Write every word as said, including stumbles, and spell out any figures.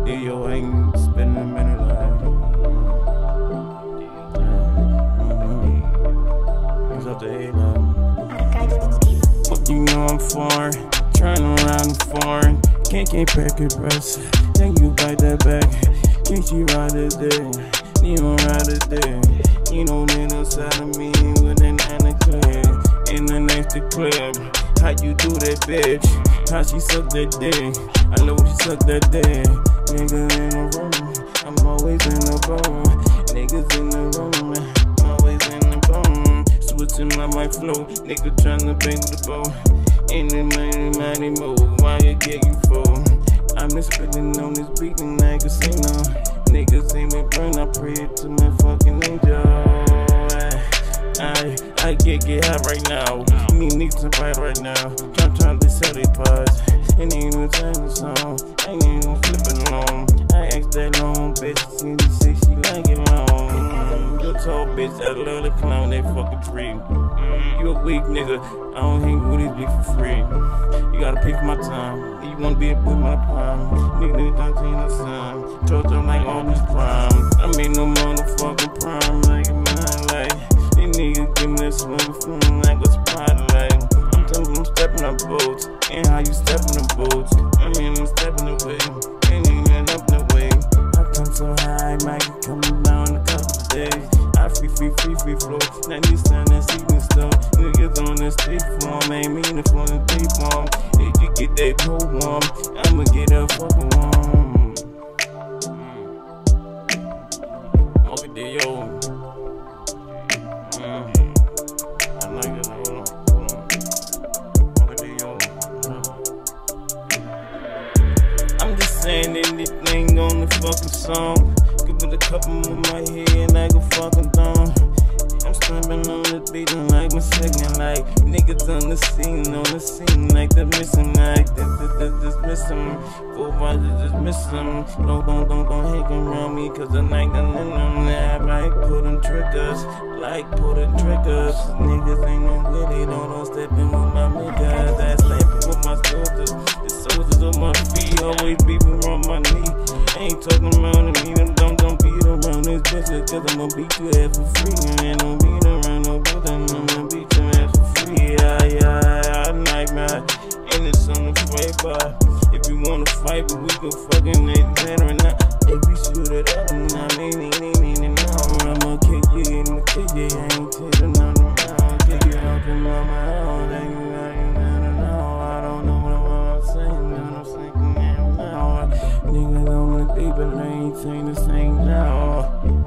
yo, I ain't spending a minute like. Mm-hmm. It's up to eight now. Fuck you know I'm foreign, trying around foreign. Can't can't pack it, press. Then you bite that back. Can't she ride it there? You don't ride it there. You know that inside of me with an anaclip. In the next clip, how you do that, bitch? How she suck that dick? I know she suck that dick. Niggas in the room, I'm always in the room. Niggas in the room, I'm always in the room. Switching my mic flow, nigga tryna bang the bow. In the mighty, mighty mode, why you get you for? I'm been spitting on this beat and I can say no. Niggas see me burn, I pray to my fucking angel. I, I get get hot right now. Me need to fight right now. Try try to sell these parts. Ain't even turn the song. Ain't even flipping along. I asked that long bitch. See me say she like it long. You a tall bitch. I love the clown. They fucking free. You a weak nigga. I don't hang with these bitches for free. You gotta pay for my time. You wanna be with my prime. Nigga, don't take no time. Told them like all this prime. I made no motherfucking prime. Like mine, like. These niggas give me that swing feeling like a spotlight. I'm telling them stepping up boats, and how you stepping the boats. I mean I'm stepping away, ain't even up the way. I come so high, might be coming down in a couple of days. I free, free, free, free flow. Now this time that's even slow. Niggas on the street form, ain't mean to flow in the deep form. If you get that cold warm, I'ma get a fucking warm. Look at the yo. I'm just saying anything on the fucking song. Give it a couple of my head like a fucking thumb. I'm slamming on the beat and like my second like niggas on the scene, on the scene like they're missing like this missing. Four bars just missing. Don't don't don't don't hang around me cause the night and then I'm there like putting triggers, like putting triggers. Niggas ain't no with it, don't don't step in with my niggas. That's slapping with my soldiers. The soldiers on my feet, always beeping on my knee. Ain't talking about me, them don't don't beat around this bitch cause I'ma beat your ass for free. And don't beat around no building, I'ma beat your ass for free. Yeah, yeah, I like man, and it's on the way by. If you wanna fight, but we can fucking make that or not. If we shoot it up, I mean, it ain't meaning now. I'ma kick you, I'ma kick you, I ain't taking nothing around. Kick you out the mama house, ain't you got you gotta know. I don't know what I'm saying, but I'm saying now. Niggas on the deep, but they ain't saying the same now.